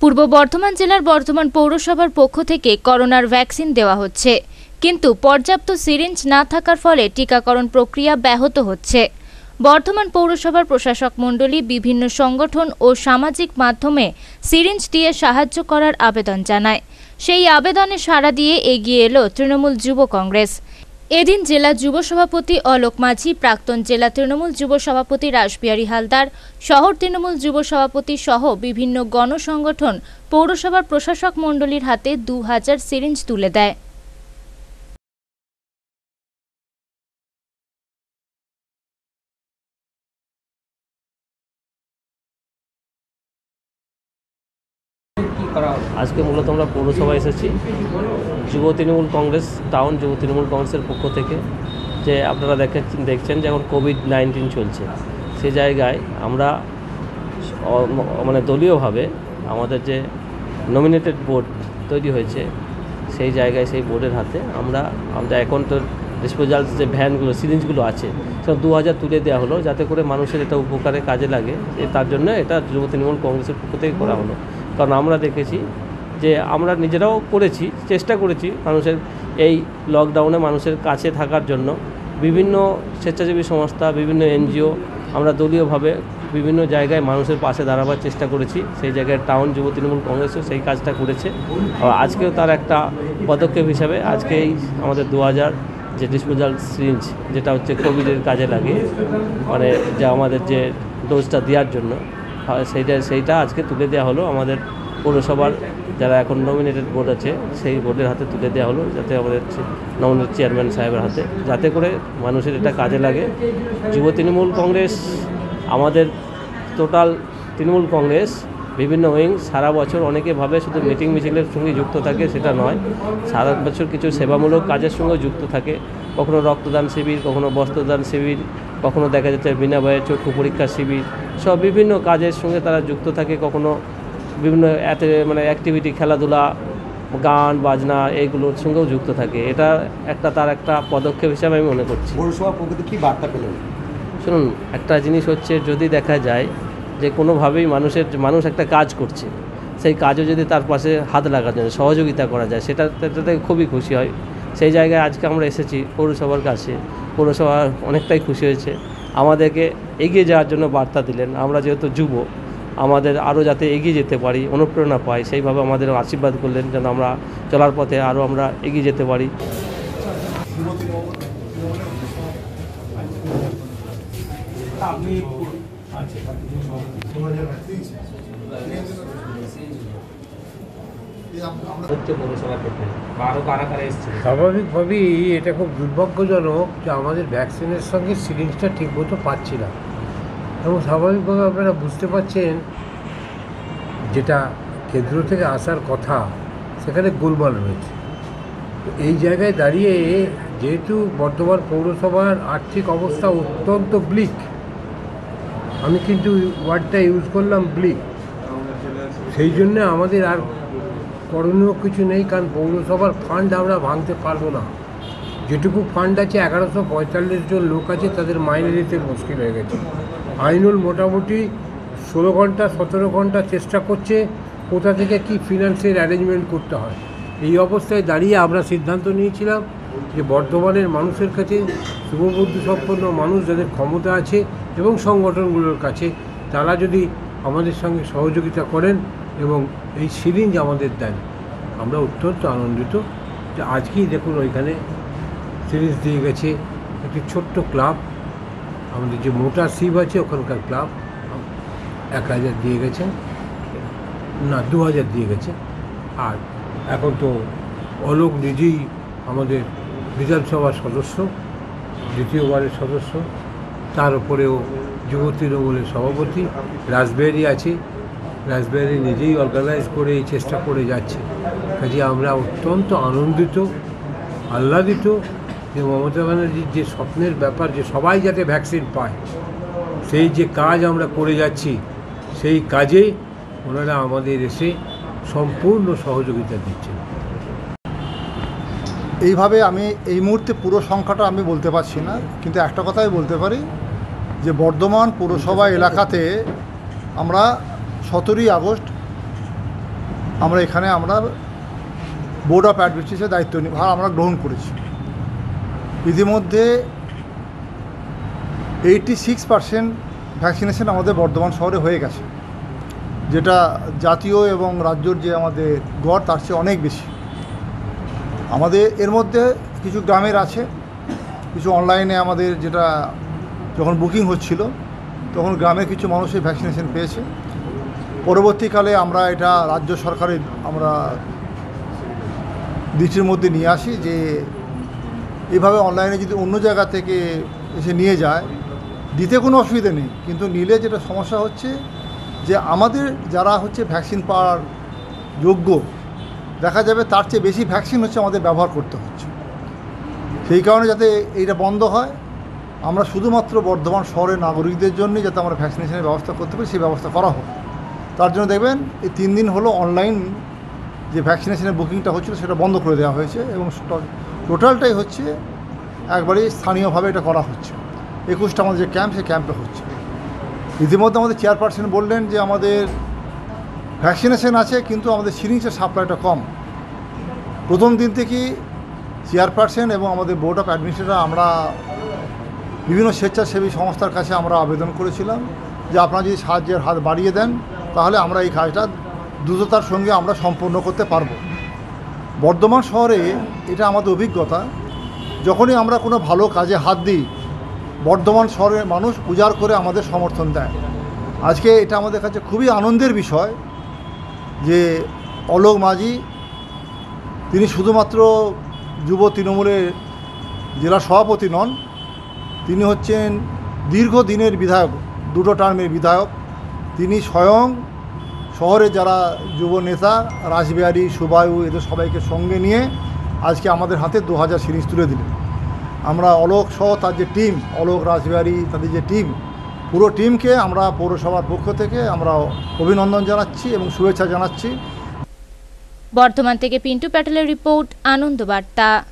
পূর্ব বর্ধমান জেলার বর্ধমান পৌরসভার পক্ষ থেকে করোনার ভ্যাকসিন দেওয়া হচ্ছে, কিন্তু পর্যাপ্ত সিরিঞ্জ না থাকার ফলে টিকাকরণ প্রক্রিয়া ব্যাহত হচ্ছে। বর্ধমান পৌরসভার প্রশাসক মণ্ডলী বিভিন্ন সংগঠন ও সামাজিক মাধ্যমে সিরিঞ্জ দিয়ে সাহায্য করার আবেদন জানায়। সেই আবেদনে সাড়া দিয়ে এগিয়ে এলো তৃণমূল যুব কংগ্রেস। এদিন জেলা যুব সভাপতি অলোক মাঝি, প্রাক্তন জেলা তৃণমূল যুব সভাপতি রাসবিহারী হালদার, শহর তৃণমূল যুব সভাপতি সহ বিভিন্ন গণসংগঠন পৌরসভার প্রশাসক মণ্ডলীর হাতে 2000 সিরিঞ্জ তুলে দেয়। আজকে মূলত আমরা পৌরসভায় এসেছি যুব তৃণমূল কংগ্রেস টাউন যুব তৃণমূল কংগ্রেসের পক্ষ থেকে, যে আপনারা দেখছেন যে এখন কোভিড-19 চলছে, সেই জায়গায় আমরা মানে দলীয়ভাবে আমাদের যে নমিনেটেড বোর্ড তৈরি হয়েছে সেই জায়গায় সেই বোর্ডের হাতে আমরা এখন তো ডিসপোজাল যে ভ্যানগুলো সিরিঞ্জগুলো আছে সব 2000 তুলে দেওয়া হলো, যাতে করে মানুষের এটা উপকারে কাজে লাগে। তার জন্য এটা যুব তৃণমূল কংগ্রেসের পক্ষ থেকে করা হলো। কারণ আমরা দেখেছি যে আমরা নিজেরাও করেছি, চেষ্টা করেছি মানুষের এই লকডাউনে মানুষের কাছে থাকার জন্য বিভিন্ন স্বেচ্ছাসেবী সংস্থা, বিভিন্ন এনজিও, আমরা দলীয়ভাবে বিভিন্ন জায়গায় মানুষের পাশে দাঁড়াবার চেষ্টা করেছি। সেই জায়গায় টাউন যুব তৃণমূল কংগ্রেসও সেই কাজটা করেছে। আর আজকেও তার একটা পদক্ষেপ হিসাবে আজকে এই আমাদের 2000 যে ডিসপোজাল সিরিঞ্জ, যেটা হচ্ছে কোভিডের কাজে লাগে, মানে যা আমাদের যে ডোজটা দেওয়ার জন্য সেইটা আজকে তুলে দেওয়া হলো আমাদের পৌরসভার যারা এখন নমিনেটেড বোর্ড আছে সেই বোর্ডের হাতে তুলে দেওয়া হলো, যাতে আমাদের নমিনেটেড চেয়ারম্যান সাহেবের হাতে, যাতে করে মানুষের এটা কাজে লাগে। যুব তৃণমূল কংগ্রেস আমাদের টোটাল তৃণমূল কংগ্রেস বিভিন্ন উইং সারা বছর অনেকে ভাবে শুধু মিটিং মিছিলের সঙ্গে যুক্ত থাকে, সেটা নয়। সারা বছর কিছু সেবামূলক কাজের সঙ্গে যুক্ত থাকে, কখনো রক্তদান শিবির, কখনো বস্ত্রদান শিবির, কখনো দেখা যাচ্ছে বিনা ব্যয়ে চক্ষু পরীক্ষা শিবির, সব বিভিন্ন কাজের সঙ্গে তারা যুক্ত থাকে। কখনো বিভিন্ন মানে অ্যাক্টিভিটি, খেলাধুলা, গান বাজনা এইগুলোর সঙ্গেও যুক্ত থাকে। এটা তার একটা পদক্ষেপ হিসাবে আমি মনে করছি। পৌরসভা প্রকৃতি কী বার্তা পেলেন? শুনুন, একটা জিনিস হচ্ছে, যদি দেখা যায় যে কোনোভাবেই মানুষ একটা কাজ করছে, সেই কাজও যদি তার পাশে হাত লাগার জন্য সহযোগিতা করা যায়, সেটাতে খুবই খুশি হয়। সেই জায়গায় আজকে আমরা এসেছি পৌরসভার কাছে। পৌরসভা অনেকটাই খুশি হয়েছে, আমাদেরকে এগিয়ে যাওয়ার জন্য বার্তা দিলেন। আমরা যেহেতু যুব, আমাদের আরও যাতে এগিয়ে যেতে পারি, অনুপ্রেরণা পাই, সেইভাবে আমাদের আশীর্বাদ করলেন যেন আমরা চলার পথে আরও আমরা এগিয়ে যেতে পারি। স্বাভাবিকভাবেই এটা খুব দুর্ভাগ্যজনক যে আমাদের ভ্যাকসিনের সঙ্গে সিরিঞ্জটা ঠিকমতো পাচ্ছি না, এবং স্বাভাবিকভাবে আপনারা বুঝতে পারছেন যেটা কেন্দ্র থেকে আসার কথা সেখানে গোলমাল রয়েছে। এই জায়গায় দাঁড়িয়ে যেহেতু বর্ধমান পৌরসভার আর্থিক অবস্থা অত্যন্ত ব্লিক, আমি কিন্তু ওয়ার্ডটা ইউজ করলাম ব্লিক, সেই জন্য আমাদের আর করণীয় কিছু নেই। কারণ পৌরসভার ফান্ড আমরা ভাঙতে পারবো না। যেটুকু ফান্ড আছে 1145 জন লোক আছে, তাদের মাইনে দিতে মুশকিল হয়ে গেছে। আইনুল মোটামুটি 16 ঘন্টা 17 ঘন্টা চেষ্টা করছে কোথা থেকে কি ফিনান্সিয়াল অ্যারেঞ্জমেন্ট করতে হয়। এই অবস্থায় দাঁড়িয়ে আমরা সিদ্ধান্ত নিয়েছিলাম যে বর্ধমানের মানুষের কাছে, শুভবুদ্ধি সম্পন্ন মানুষ যাদের ক্ষমতা আছে এবং সংগঠনগুলোর কাছে, তারা যদি আমাদের সঙ্গে সহযোগিতা করেন এবং এই সিরিঞ্জ আমাদের দেন, আমরা অত্যন্ত আনন্দিত। যে আজকেই দেখুন ওইখানে সিরিঞ্জ দিয়ে গেছে একটি ছোট্ট ক্লাব, আমাদের যে মোটা শিব আছে ওখানকার ক্লাব 1000 দিয়ে গেছেন, না 2000 দিয়ে গেছে। আর এখন তো অলোক নিজেই আমাদের বিধানসভার সদস্য, দ্বিতীয়বারের সদস্য, তার উপরেও যুব তৃণমূলের সভাপতি রাসবিহারী আছে, রাসবিহারী নিজেই অর্গানাইজ করে এই চেষ্টা করে যাচ্ছে। কাজে আমরা অত্যন্ত আনন্দিত, আহ্লাদিত যে মমতা ব্যানার্জির যে স্বপ্নের ব্যাপার যে সবাই যাতে ভ্যাকসিন পায়, সেই যে কাজ আমরা করে যাচ্ছি, সেই কাজে ওনারা আমাদের এসে সম্পূর্ণ সহযোগিতা দিচ্ছেন। এইভাবে আমি এই মুহূর্তে পুরো সংখ্যাটা আমি বলতে পারছি না, কিন্তু একটা কথাই বলতে পারি যে বর্ধমান পৌরসভা এলাকাতে আমরা 17ই আগস্ট আমরা এখানে বোর্ড অফ অ্যাডমিনিস্ট্রেশনের দায়িত্ব আমরা গ্রহণ করেছি। ইতিমধ্যে 86% ভ্যাকসিনেশন আমাদের বর্ধমান শহরে হয়ে গেছে, যেটা জাতীয় এবং রাজ্যর যে আমাদের গড় তার চেয়ে অনেক বেশি। আমাদের এর মধ্যে কিছু গ্রামের আছে, কিছু অনলাইনে আমাদের যেটা যখন বুকিং হচ্ছিল তখন গ্রামের কিছু মানুষই ভ্যাকসিনেশন পেয়েছে। পরবর্তীকালে আমরা এটা রাজ্য সরকারের দৃষ্টির মধ্যে নিয়ে আসি যে এভাবে অনলাইনে যদি অন্য জায়গা থেকে এসে নিয়ে যায় দিতে কোনো অসুবিধা নেই, কিন্তু নিলে যেটা সমস্যা হচ্ছে যে আমাদের যারা ভ্যাকসিন পাওয়ার যোগ্য দেখা যাবে তার চেয়ে বেশি ভ্যাকসিন আমাদের ব্যবহার করতে হচ্ছে। সেই কারণে যাতে এইটা বন্ধ হয়, আমরা শুধুমাত্র বর্ধমান শহরের নাগরিকদের জন্য যাতে আমরা ভ্যাকসিনেশনের ব্যবস্থা করতে পারি সেই ব্যবস্থা করা হোক। তার জন্য দেখবেন এই 3 দিন হলো অনলাইন যে ভ্যাকসিনেশনের বুকিংটা হচ্ছিল সেটা বন্ধ করে দেওয়া হয়েছে এবং টোটালটাই একবারেই স্থানীয়ভাবে এটা করা হচ্ছে। 21টা আমাদের যে ক্যাম্প সেই ক্যাম্পে হচ্ছে। ইতিমধ্যে আমাদের চেয়ারপারসন বললেন যে আমাদের ভ্যাকসিনেশন আছে কিন্তু আমাদের সিরিঞ্জের সাপ্লাইটা কম। প্রথম দিন থেকেই চেয়ারপারসন এবং আমাদের বোর্ড অফ অ্যাডমিনিস্ট্রেটর আমরা বিভিন্ন স্বেচ্ছাসেবী সংস্থার কাছে আমরা আবেদন করেছিলাম যে আপনারা যদি সাহায্যের হাত বাড়িয়ে দেন তাহলে আমরা এই কাজটা দ্রুততার সঙ্গে আমরা সম্পূর্ণ করতে পারব। বর্ধমান শহরে এটা আমাদের অভিজ্ঞতা, যখনই আমরা কোনো ভালো কাজে হাত দিই বর্ধমান শহরের মানুষ উজাড় করে আমাদের সমর্থন দেয়। আজকে এটা আমাদের কাছে খুবই আনন্দের বিষয় যে অলোক মাঝি তিনি শুধুমাত্র যুব তৃণমূলের জেলা সভাপতি নন, তিনি হচ্ছেন দীর্ঘদিনের বিধায়ক, 2 টার্মের বিধায়ক। তিনি স্বয়ং শহরে যারা যুব নেতা রাসবিহারী, সুবায়ু এদের সবাইকে সঙ্গে নিয়ে আজকে আমাদের হাতে 2000 সিরিজ তুলে দিলেন। আমরা অলোক সহ তার যে টিম, অলোক, রাসবিহারী তাদের যে টিম, পুরো টিমকে আমরা পৌরসভার পক্ষ থেকে আমরা অভিনন্দন জানাচ্ছি এবং শুভেচ্ছা জানাচ্ছি। বর্ধমান থেকে পিন্টু প্যাটেলের রিপোর্ট, আনন্দ বার্তা।